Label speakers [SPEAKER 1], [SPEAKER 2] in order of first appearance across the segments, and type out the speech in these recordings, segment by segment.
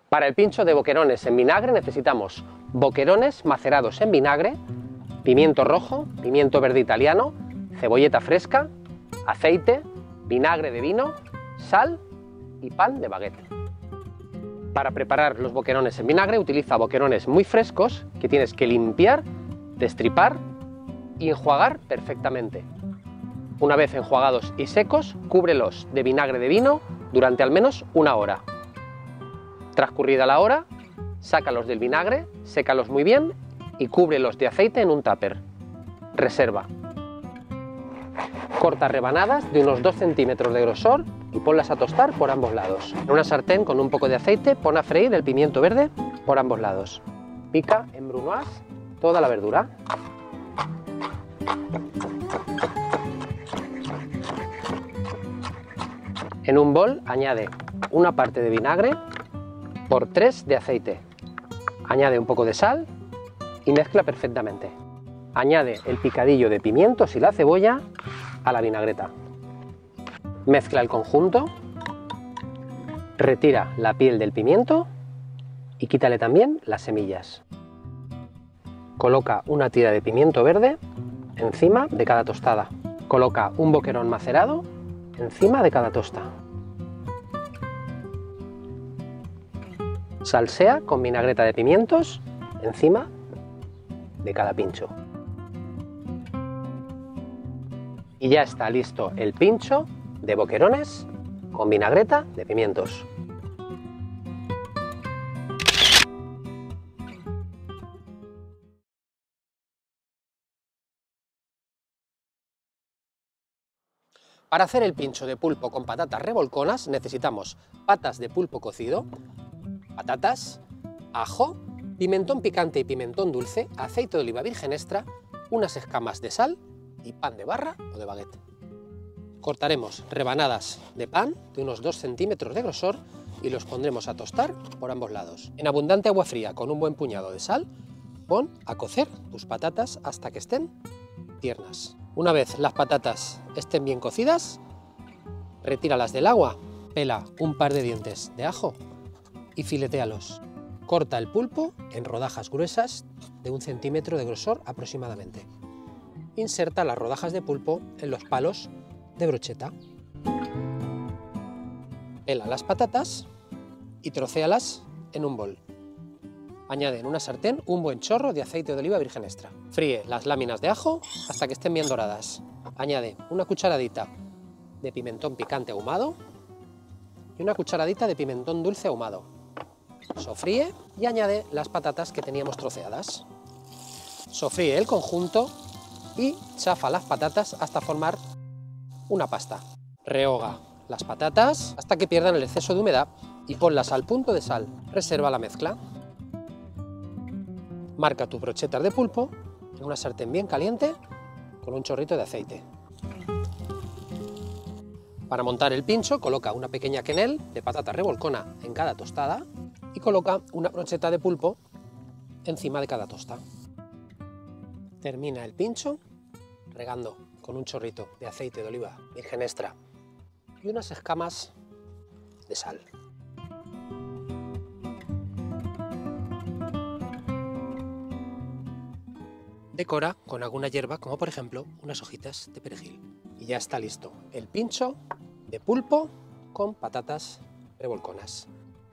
[SPEAKER 1] Para el pincho de boquerones en vinagre necesitamos boquerones macerados en vinagre, pimiento rojo, pimiento verde italiano, cebolleta fresca, aceite, vinagre de vino, sal y pan de baguette. Para preparar los boquerones en vinagre utiliza boquerones muy frescos que tienes que limpiar, destripar y enjuagar perfectamente. Una vez enjuagados y secos, cúbrelos de vinagre de vino durante al menos una hora. Transcurrida la hora, sácalos del vinagre, sécalos muy bien y cúbrelos de aceite en un tupper. Reserva. Corta rebanadas de unos 2 centímetros de grosor y ponlas a tostar por ambos lados. En una sartén con un poco de aceite pon a freír el pimiento verde por ambos lados. Pica en brunoise toda la verdura. En un bol añade una parte de vinagre por 3 de aceite. Añade un poco de sal y mezcla perfectamente. Añade el picadillo de pimientos y la cebolla a la vinagreta. Mezcla el conjunto, retira la piel del pimiento y quítale también las semillas. Coloca una tira de pimiento verde encima de cada tostada. Coloca un boquerón macerado encima de cada tosta. Salsea con vinagreta de pimientos encima de cada pincho. Y ya está listo el pincho de boquerones con vinagreta de pimientos. Para hacer el pincho de pulpo con patatas revolconas necesitamos patas de pulpo cocido, patatas, ajo, pimentón picante y pimentón dulce, aceite de oliva virgen extra, unas escamas de sal y pan de barra o de baguette. Cortaremos rebanadas de pan de unos 2 centímetros de grosor y los pondremos a tostar por ambos lados. En abundante agua fría con un buen puñado de sal, pon a cocer tus patatas hasta que estén tiernas. Una vez las patatas estén bien cocidas, retíralas del agua, pela un par de dientes de ajo y filetéalos. Corta el pulpo en rodajas gruesas de 1 centímetro de grosor aproximadamente. Inserta las rodajas de pulpo en los palos de brocheta. Pela las patatas y trocéalas en un bol. Añade en una sartén un buen chorro de aceite de oliva virgen extra. Fríe las láminas de ajo hasta que estén bien doradas. Añade una cucharadita de pimentón picante ahumado y una cucharadita de pimentón dulce ahumado. Sofríe y añade las patatas que teníamos troceadas. Sofríe el conjunto y chafa las patatas hasta formar una pasta. Rehoga las patatas hasta que pierdan el exceso de humedad y ponlas al punto de sal. Reserva la mezcla. Marca tus brochetas de pulpo en una sartén bien caliente con un chorrito de aceite. Para montar el pincho, coloca una pequeña quenelle de patata revolcona en cada tostada y coloca una brocheta de pulpo encima de cada tosta. Termina el pincho regando con un chorrito de aceite de oliva virgen extra y unas escamas de sal. Decora con alguna hierba, como por ejemplo unas hojitas de perejil. Y ya está listo el pincho de pulpo con patatas revolconas.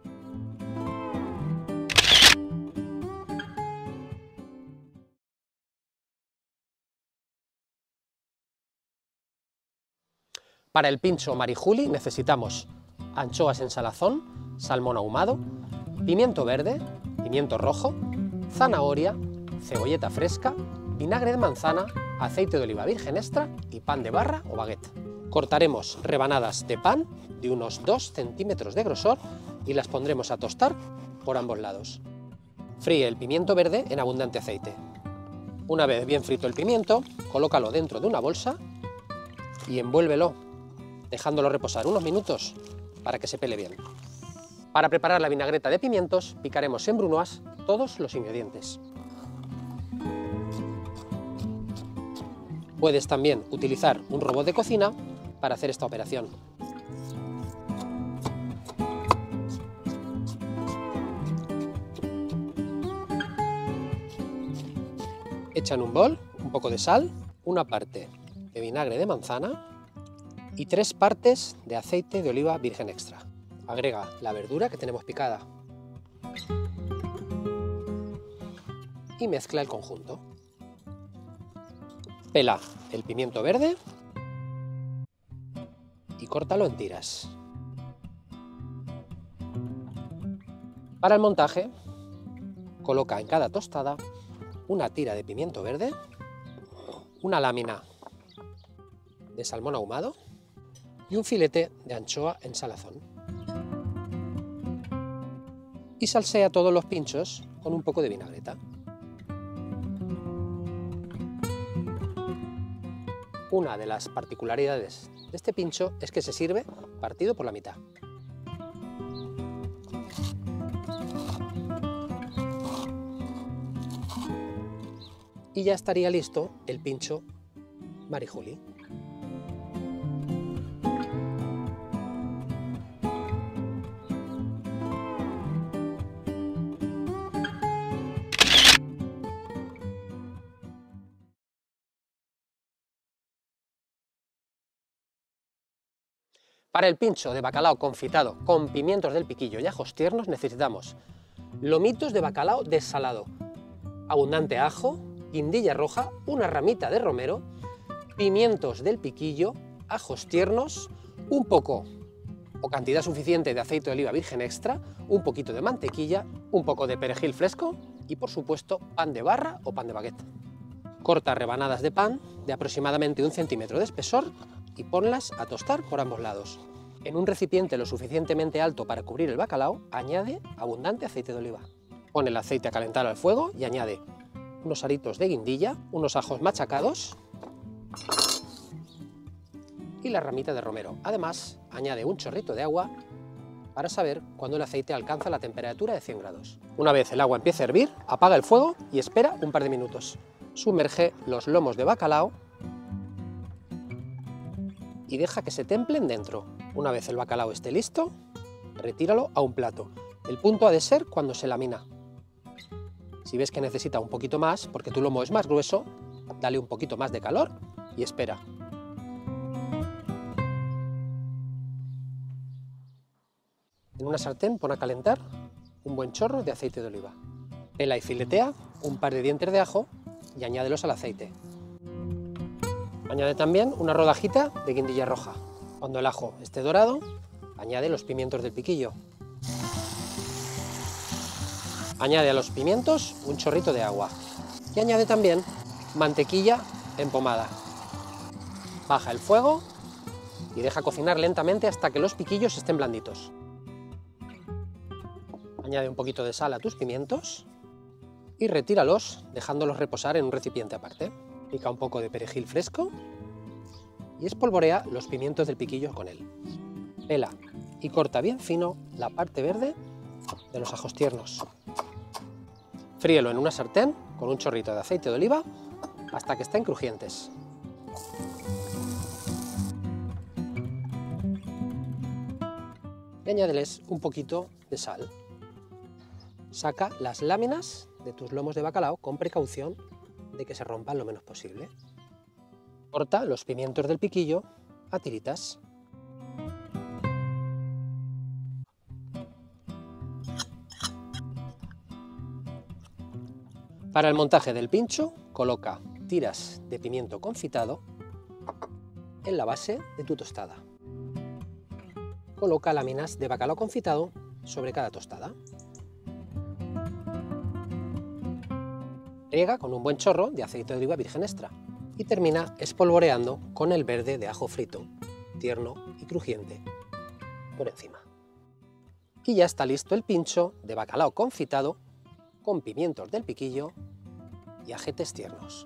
[SPEAKER 1] Para el pincho marijuli necesitamos anchoas en salazón, salmón ahumado, pimiento verde, pimiento rojo, zanahoria, cebolleta fresca, vinagre de manzana, aceite de oliva virgen extra y pan de barra o baguette. Cortaremos rebanadas de pan de unos 2 centímetros de grosor y las pondremos a tostar por ambos lados. Fríe el pimiento verde en abundante aceite. Una vez bien frito el pimiento, colócalo dentro de una bolsa y envuélvelo, dejándolo reposar unos minutos para que se pele bien. Para preparar la vinagreta de pimientos, picaremos en brunoise todos los ingredientes. Puedes también utilizar un robot de cocina para hacer esta operación. Echa en un bol un poco de sal, una parte de vinagre de manzana y 3 partes de aceite de oliva virgen extra. Agrega la verdura que tenemos picada y mezcla el conjunto. Pela el pimiento verde y córtalo en tiras. Para el montaje, coloca en cada tostada una tira de pimiento verde, una lámina de salmón ahumado y un filete de anchoa en salazón. Y salsea todos los pinchos con un poco de vinagreta. Una de las particularidades de este pincho es que se sirve partido por la mitad. Y ya estaría listo el pincho Marijuli. Para el pincho de bacalao confitado con pimientos del piquillo y ajos tiernos necesitamos lomitos de bacalao desalado, abundante ajo, guindilla roja, una ramita de romero, pimientos del piquillo, ajos tiernos, un poco o cantidad suficiente de aceite de oliva virgen extra, un poquito de mantequilla, un poco de perejil fresco y por supuesto pan de barra o pan de baguette. Corta rebanadas de pan de aproximadamente 1 centímetro de espesor y ponlas a tostar por ambos lados. En un recipiente lo suficientemente alto para cubrir el bacalao, añade abundante aceite de oliva. Pon el aceite a calentar al fuego y añade unos aritos de guindilla, unos ajos machacados y la ramita de romero. Además, añade un chorrito de agua para saber cuándo el aceite alcanza la temperatura de 100 grados. Una vez el agua empiece a hervir, apaga el fuego y espera un par de minutos. Sumerge los lomos de bacalao y deja que se templen dentro. Una vez el bacalao esté listo, retíralo a un plato. El punto ha de ser cuando se lamina. Si ves que necesita un poquito más, porque tu lomo es más grueso, dale un poquito más de calor y espera. En una sartén pon a calentar un buen chorro de aceite de oliva. Pela y filetea un par de dientes de ajo y añádelos al aceite. Añade también una rodajita de guindilla roja. Cuando el ajo esté dorado, añade los pimientos del piquillo. Añade a los pimientos un chorrito de agua y añade también mantequilla en pomada. Baja el fuego y deja cocinar lentamente hasta que los piquillos estén blanditos. Añade un poquito de sal a tus pimientos y retíralos dejándolos reposar en un recipiente aparte. Pica un poco de perejil fresco y espolvorea los pimientos del piquillo con él. Pela y corta bien fino la parte verde de los ajos tiernos. Fríelo en una sartén con un chorrito de aceite de oliva hasta que estén crujientes. Y añádeles un poquito de sal. Saca las láminas de tus lomos de bacalao con precaución de que se rompan lo menos posible. Corta los pimientos del piquillo a tiritas. Para el montaje del pincho, coloca tiras de pimiento confitado en la base de tu tostada. Coloca láminas de bacalao confitado sobre cada tostada. Riega con un buen chorro de aceite de oliva virgen extra y termina espolvoreando con el verde de ajo frito, tierno y crujiente, por encima. Y ya está listo el pincho de bacalao confitado con pimientos del piquillo y ajetes tiernos.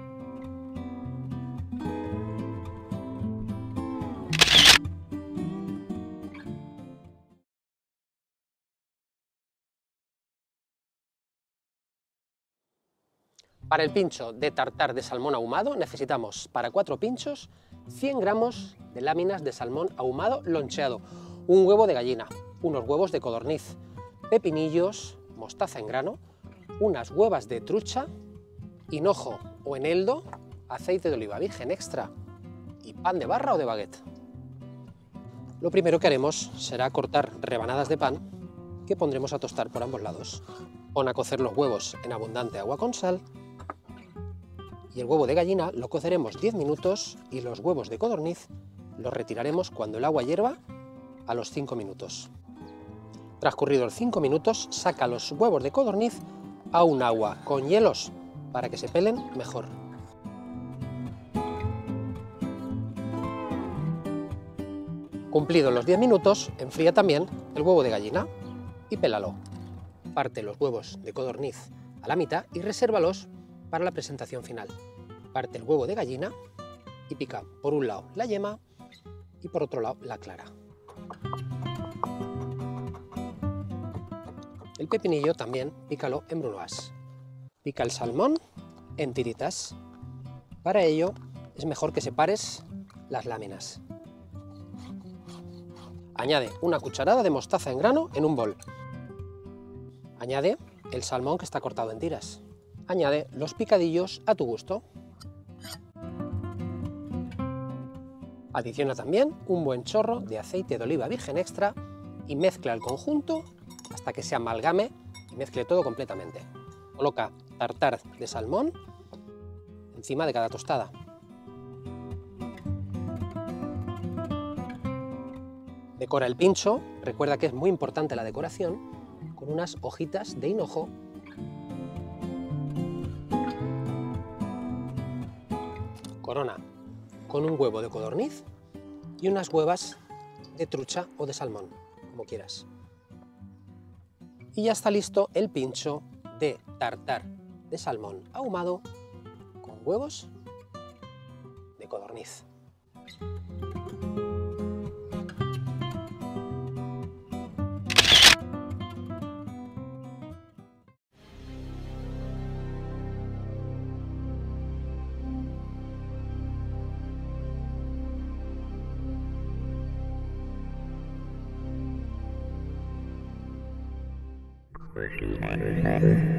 [SPEAKER 1] Para el pincho de tartar de salmón ahumado necesitamos para 4 pinchos 100 gramos de láminas de salmón ahumado loncheado, un huevo de gallina, unos huevos de codorniz, pepinillos, mostaza en grano, unas huevas de trucha hinojo o eneldo, aceite de oliva virgen extra y pan de barra o de baguette. Lo primero que haremos será cortar rebanadas de pan que pondremos a tostar por ambos lados. Pon a cocer los huevos en abundante agua con sal y el huevo de gallina lo coceremos 10 minutos y los huevos de codorniz los retiraremos cuando el agua hierva a los 5 minutos. Transcurridos 5 minutos, saca los huevos de codorniz a un agua con hielos para que se pelen mejor. Cumplidos los 10 minutos, enfría también el huevo de gallina y pélalo. Parte los huevos de codorniz a la mitad y resérvalos para la presentación final. Parte el huevo de gallina y pica por un lado la yema y por otro lado la clara. El pepinillo también pícalo en brunoise. Pica el salmón en tiritas. Para ello es mejor que separes las láminas. Añade una cucharada de mostaza en grano en un bol. Añade el salmón que está cortado en tiras. Añade los picadillos a tu gusto. Adiciona también un buen chorro de aceite de oliva virgen extra y mezcla el conjunto hasta que se amalgame y mezcle todo completamente. Coloca tartar de salmón encima de cada tostada. Decora el pincho, recuerda que es muy importante la decoración, con unas hojitas de hinojo. Corona con un huevo de codorniz y unas huevas de trucha o de salmón, como quieras. Y ya está listo el pincho de tartar de salmón ahumado con huevos de codorniz.
[SPEAKER 2] Thank you.